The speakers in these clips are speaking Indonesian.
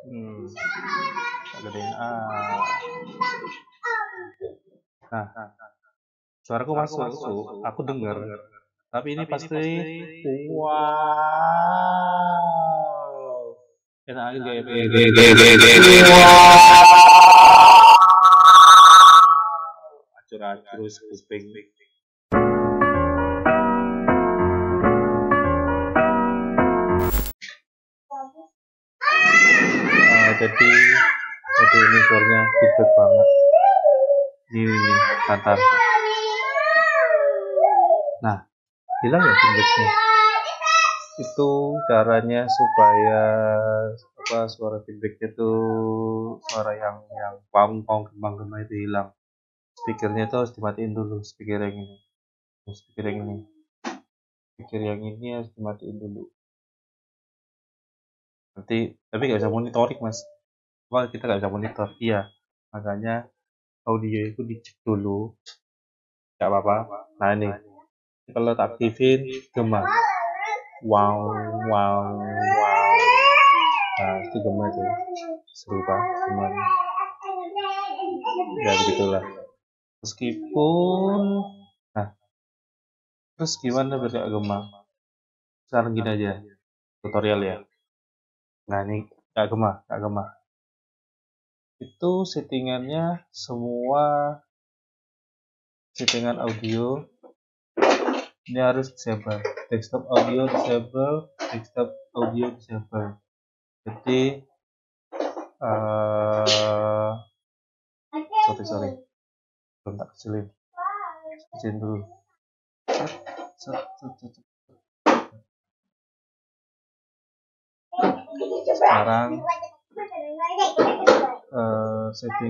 Hmm, gedein Nah, suaraku masuk, aku dengar. Tapi ini pasti wow. Enak aja kayak acur-acur kuping. Jadi ini suaranya feedback banget. Ini mantap. Nah, hilang ya feedbacknya. Itu caranya supaya suara feedbacknya tuh suara yang pong gembang itu hilang. Speakernya tuh harus dimatiin dulu, speaker yang ini harus dimatiin dulu. Nanti tapi nggak bisa monitoring mas, kalau kita nggak bisa monitor. Iya, makanya audio itu dicek dulu, nggak apa-apa. Nah ini kalau tak aktifin gema, wow. Nah itu gema itu seru banget gema. Ya begitulah. Meskipun terus gimana biar gak gema? Sekarang gini aja, tutorial ya. Nah ini gak gema. Itu settingannya semua settingan audio ini harus disable. Desktop audio disable. Jadi sorry belum tak kecilin dulu. Sekarang setting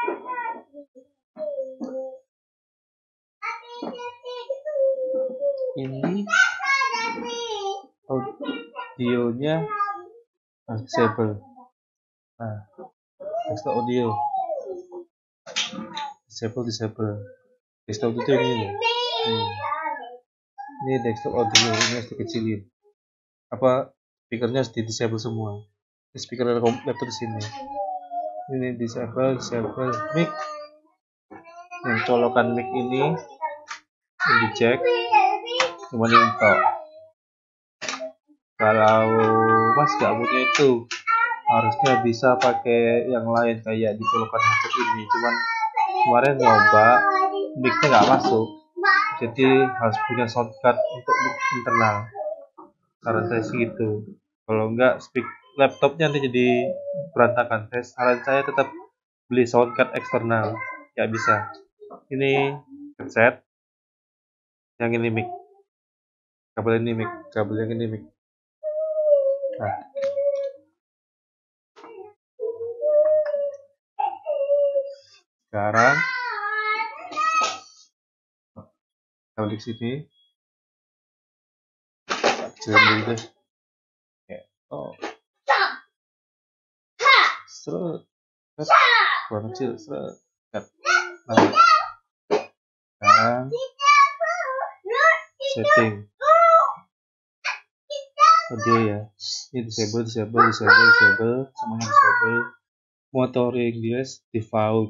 ini audionya disable. Nah, desktop audio disable. Desktop itu ini desktop audio ini harus dikecilin. Speakernya harus di disable semua. Speaker laptop di sini. Ini disable mic. Yang colokan mic ini dicek cuma diintok. Kalau mas gak punya itu, harusnya bisa pakai yang lain kayak di colokan headset ini. Cuman kemarin nyoba mic-nya nggak masuk, jadi harus punya soundcard untuk mic internal. Saran saya sih gitu. Kalau enggak laptopnya nanti jadi berantakan. Saran saya tetap beli soundcard eksternal. Ya bisa. Ini headset, yang ini mic. Kabel yang ini mic. Nah, sekarang klik sini. Kecilin dulu deh. Seret. Kurang kecil, seret. Nah, sekarang setting audio ya. Ini disable, semuanya disable. Monitoring default.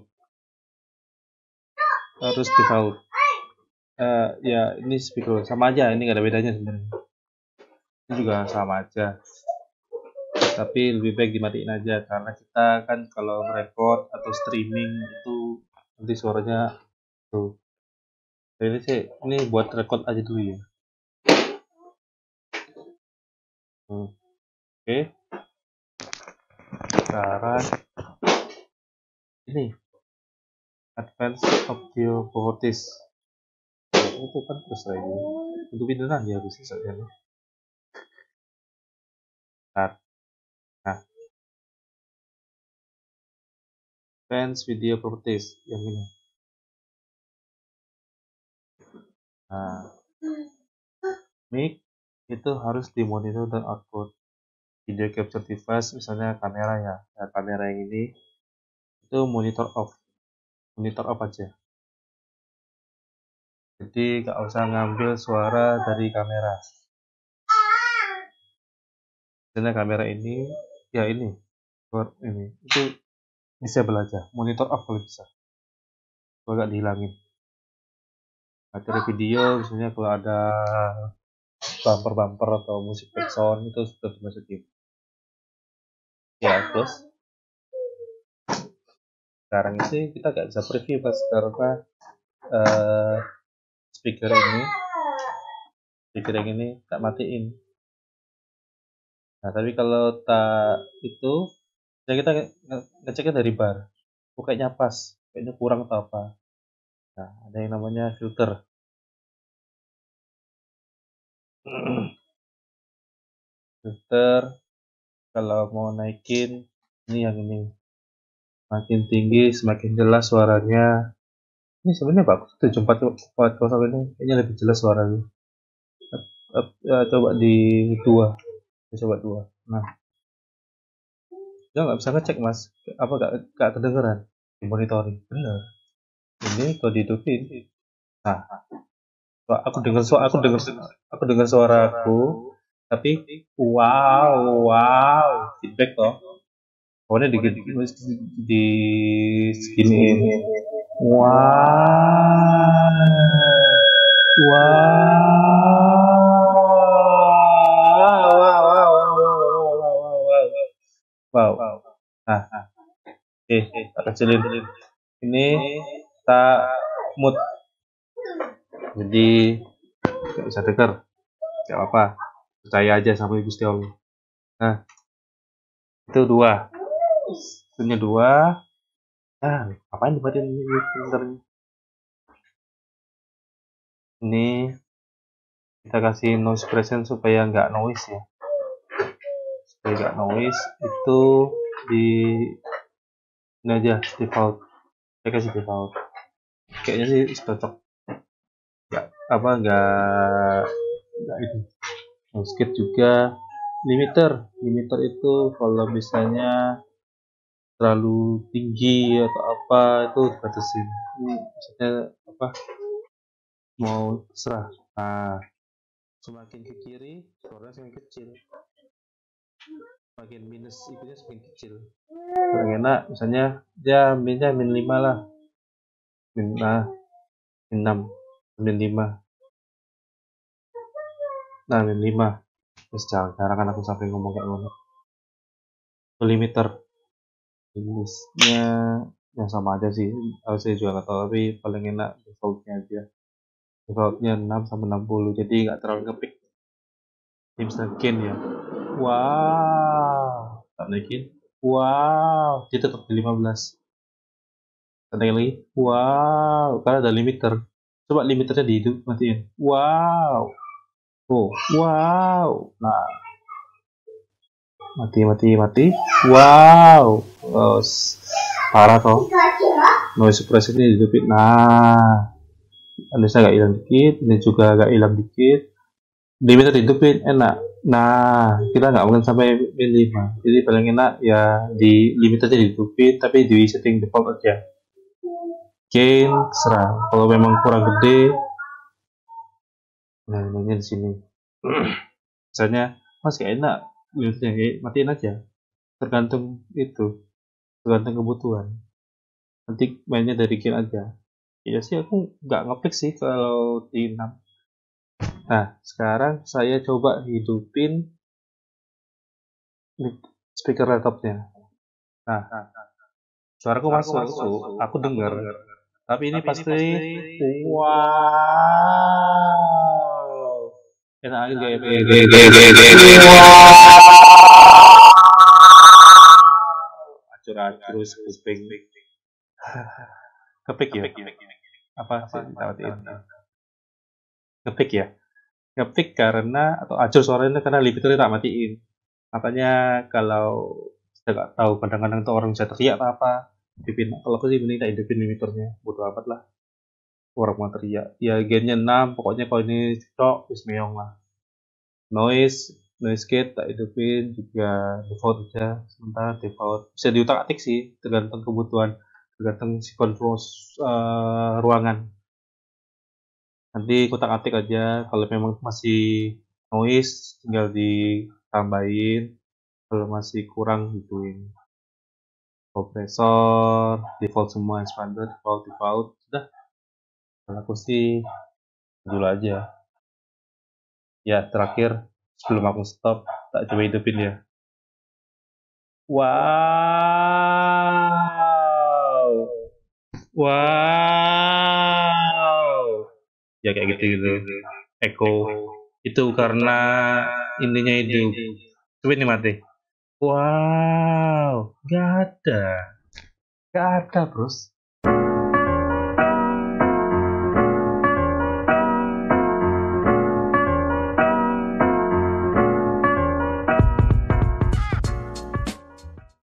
Harus default. Ya ini speaker sama aja, ini nggak ada bedanya sebenarnya. Ini juga sama aja. Tapi lebih baik dimatiin aja karena kita kan kalau merekod atau streaming itu nanti suaranya tuh. Jadi ini buat record aja dulu ya. Oke. Sekarang ini advanced audio properties. Itu kan terus lagi. Untuk beneran ya harus saja. Nah, advanced video properties yang ini. Nah, mic itu harus dimonitor dan output. Video capture device misalnya kamera ya. Nah, kamera yang ini itu monitor off aja. Jadi nggak usah ngambil suara dari kamera. Karena kamera ini ya ini ini itu disable aja, monitor off kalau bisa, kalau nggak dihilangin. Materi video misalnya kalau ada bumper atau musik background itu sudah dimasukin ya. Terus sekarang sih kita nggak bisa preview pas karena uh, speaker yang ini tak matiin. Nah tapi kalau tak itu ya kita ngeceknya dari bar, kayaknya pas, kayaknya kurang atau apa. Nah ada yang namanya filter. Filter kalau mau naikin ini yang ini, makin tinggi semakin jelas suaranya. Ini sebenarnya bagus, 74,0 ini kayaknya lebih jelas suaranya. Coba di dua, coba dua. Nah dia nggak bisa ngecek mas, apa nggak kedengeran di monitoring. Bener, ini kalau dihidupin, nah aku dengar suaraku, tapi wow feedback toh. Pokoknya di seginiin. Wow. Nah, tak kecilin. Ini tak mood. Jadi nggak bisa dengar. Gak apa, percaya aja sama Gusti Allah. Nah, itu dua. Punya dua. Nah, apain dimatiin ini filternya? Ini kita kasih noise suppression supaya nggak noise ya. Supaya nggak noise itu di ini aja default. Saya kasih default. Kayaknya sih cocok. Nggak itu. Noise gate juga. Limiter itu kalau misalnya terlalu tinggi atau apa itu dibatasin. Ini maksudnya apa? Mau terserah. Nah, semakin ke kiri suaranya semakin kecil, semakin minus itunya semakin kecil. Kurang enak misalnya dia minnya min 5 lah, min 6, min 5. Nah min 5 terus jarang kan aku sampai ngomong kayak ngono. Limiter minusnya yang sama aja sih, saya juga nggak tahu, tapi paling enak defaultnya aja. Defaultnya 6 sampai 60, jadi nggak terlalu ngepick. Ini misalnya gain ya, wow, tak naikin, wow, dia tetap di 15. Tanda lagi, wow, karena ada limiter. Coba limiternya dihidup matiin, wow, oh, wow, nah, mati, wow, parah toh, noise suppression ini dihidupin, nah, Anissa agak hilang dikit, ini juga agak hilang dikit, limiter dihidupin, enak. Nah, kita nggak mungkin sampai min 5, jadi paling enak ya di limiternya dihidupin, tapi di setting default aja. Gain serah, kalau memang kurang gede, nah ini di sini. Misalnya masih enak, matiin aja. Tergantung kebutuhan. Nanti mainnya dari gain aja. Ya sih aku nggak ngepick sih kalau di 6. Nah sekarang saya coba hidupin speaker laptopnya. Nah suaraku masuk, aku dengar. Tapi ini pasti wow. Enak aja kayak acur-acur kuping. Kepik ya? Apa sih ditawatin? Kepik ya? Kepik karena atau acur suaranya karena limiternya tak matiin. Makanya kalau saya nggak tahu, kadang-kadang tuh orang bisa teriak atau apa, hidupin. Kalau aku sih mending tak hidupin limiternya, bodo amat lah. Orang mau teriak, ya gainnya 6, pokoknya kalau ini cocok, bis meong lah. Noise gate tak hidupin juga default aja, sementara default bisa diutak atik sih, tergantung kebutuhan, tergantung si kontrol ruangan. Nanti kutak atik aja, kalau memang masih noise tinggal ditambahin, kalau masih kurang gituin. kompresor, default semua, expander, default, sudah. Kalau aku sih dulu aja. Ya, terakhir sebelum aku stop, tak coba hidupin ya. Wow, wow, ya kayak gitu. Echo itu karena intinya hidup. Coba ini mati. Wow, gak ada, bros.